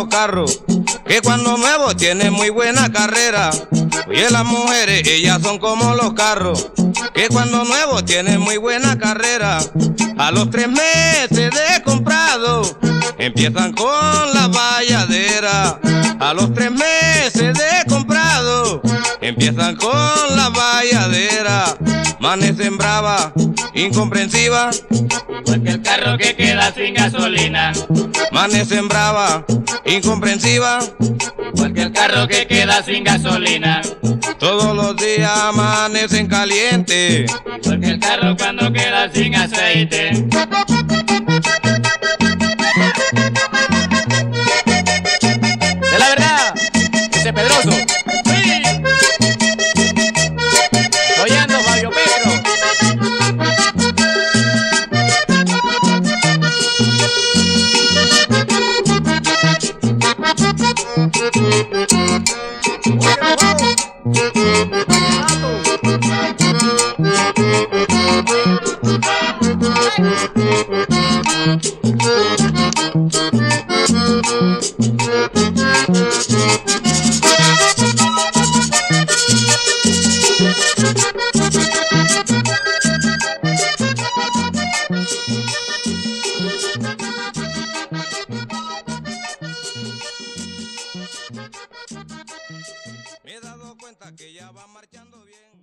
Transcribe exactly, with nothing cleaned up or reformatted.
los carros, que cuando nuevos tienen muy buena carrera. Oye, las mujeres, ellas son como los carros, que cuando nuevos tienen muy buena carrera. A los tres meses de comprado, empiezan con la valladera. A los tres meses de comprado, empiezan con la valladera. Amanecen brava, incomprensiva, porque el carro que queda sin gasolina. Amanecen brava, incomprensiva, porque el carro que queda sin gasolina. Todos los días amanecen caliente, porque el carro cuando queda sin aceite. De la verdad, ese Pedroso. Sí. Oyendo Fabio Pedro. me he dado cuenta que ya va marchando bien.